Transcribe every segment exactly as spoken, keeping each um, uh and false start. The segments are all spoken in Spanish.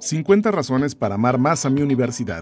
cincuenta razones para amar más a mi universidad.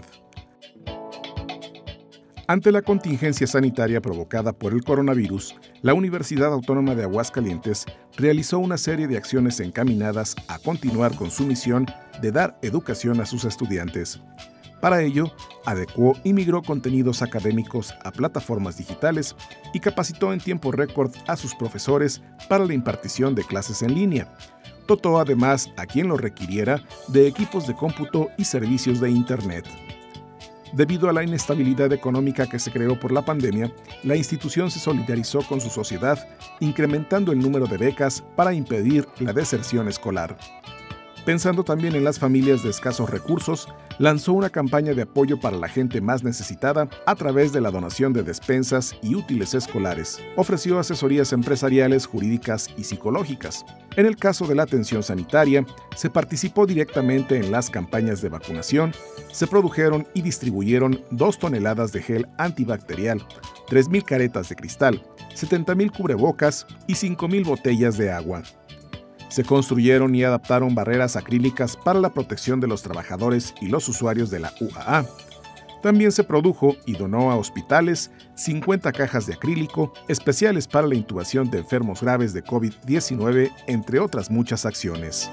Ante la contingencia sanitaria provocada por el coronavirus, la Universidad Autónoma de Aguascalientes realizó una serie de acciones encaminadas a continuar con su misión de dar educación a sus estudiantes. Para ello, adecuó y migró contenidos académicos a plataformas digitales y capacitó en tiempo récord a sus profesores para la impartición de clases en línea. Dotó además a quien lo requiriera de equipos de cómputo y servicios de Internet. Debido a la inestabilidad económica que se creó por la pandemia, la institución se solidarizó con su sociedad, incrementando el número de becas para impedir la deserción escolar. Pensando también en las familias de escasos recursos, lanzó una campaña de apoyo para la gente más necesitada a través de la donación de despensas y útiles escolares. Ofreció asesorías empresariales, jurídicas y psicológicas. En el caso de la atención sanitaria, se participó directamente en las campañas de vacunación, se produjeron y distribuyeron dos toneladas de gel antibacterial, tres mil caretas de cristal, setenta mil cubrebocas y cinco mil botellas de agua. Se construyeron y adaptaron barreras acrílicas para la protección de los trabajadores y los usuarios de la U A A. También se produjo y donó a hospitales cincuenta cajas de acrílico especiales para la intubación de enfermos graves de COVID diecinueve, entre otras muchas acciones.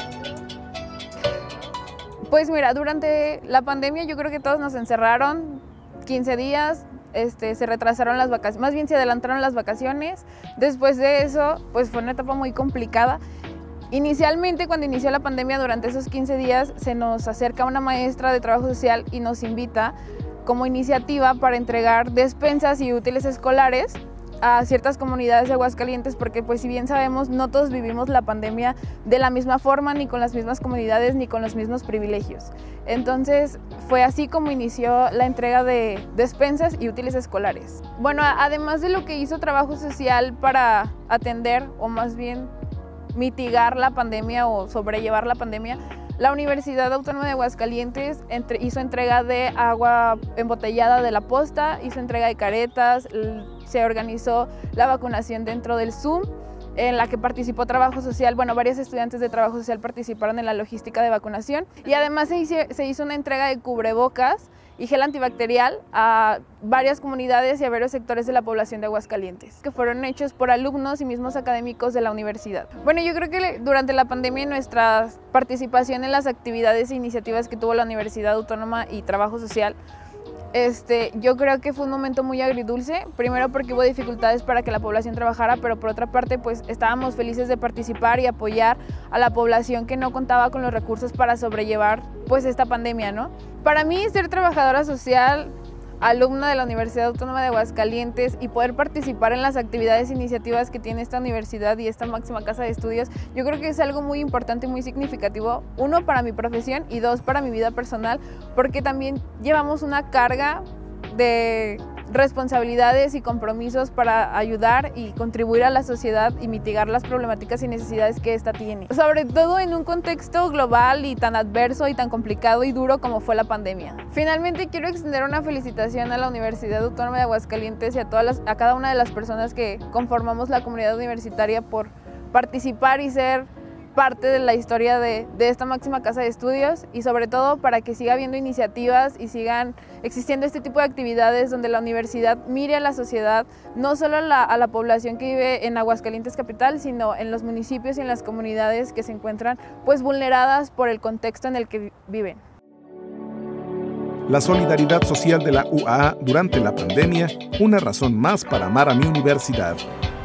Pues mira, durante la pandemia yo creo que todos nos encerraron quince días, este, se retrasaron las vacaciones, más bien se adelantaron las vacaciones. Después de eso, pues fue una etapa muy complicada. Inicialmente, cuando inició la pandemia, durante esos quince días, se nos acerca una maestra de trabajo social y nos invita como iniciativa para entregar despensas y útiles escolares a ciertas comunidades de Aguascalientes, porque pues si bien sabemos, no todos vivimos la pandemia de la misma forma, ni con las mismas comunidades, ni con los mismos privilegios. Entonces fue así como inició la entrega de despensas y útiles escolares. Bueno, además de lo que hizo trabajo social para atender, o más bien mitigar la pandemia o sobrellevar la pandemia, la Universidad Autónoma de Aguascalientes entre, hizo entrega de agua embotellada de la posta, hizo entrega de caretas, se organizó la vacunación dentro del Zoom, en la que participó trabajo social. Bueno, varios estudiantes de trabajo social participaron en la logística de vacunación, y además se hizo, se hizo una entrega de cubrebocas y gel antibacterial a varias comunidades y a varios sectores de la población de Aguascalientes, que fueron hechos por alumnos y mismos académicos de la universidad. Bueno, yo creo que durante la pandemia nuestra participación en las actividades e iniciativas que tuvo la Universidad Autónoma y Trabajo Social, Este, yo creo que fue un momento muy agridulce, primero porque hubo dificultades para que la población trabajara, pero por otra parte pues estábamos felices de participar y apoyar a la población que no contaba con los recursos para sobrellevar pues esta pandemia, ¿no? Para mí, ser trabajadora social, alumna de la Universidad Autónoma de Aguascalientes, y poder participar en las actividades e iniciativas que tiene esta universidad y esta máxima casa de estudios, yo creo que es algo muy importante y muy significativo, uno, para mi profesión, y dos, para mi vida personal, porque también llevamos una carga de responsabilidades y compromisos para ayudar y contribuir a la sociedad y mitigar las problemáticas y necesidades que ésta tiene, sobre todo en un contexto global y tan adverso y tan complicado y duro como fue la pandemia. Finalmente, quiero extender una felicitación a la Universidad Autónoma de Aguascalientes y a, todas las, a cada una de las personas que conformamos la comunidad universitaria por participar y ser parte de la historia de, de esta máxima casa de estudios, y sobre todo para que siga habiendo iniciativas y sigan existiendo este tipo de actividades donde la universidad mire a la sociedad, no solo a la, a la población que vive en Aguascalientes capital, sino en los municipios y en las comunidades que se encuentran pues vulneradas por el contexto en el que viven. La solidaridad social de la U A A durante la pandemia, una razón más para amar a mi universidad.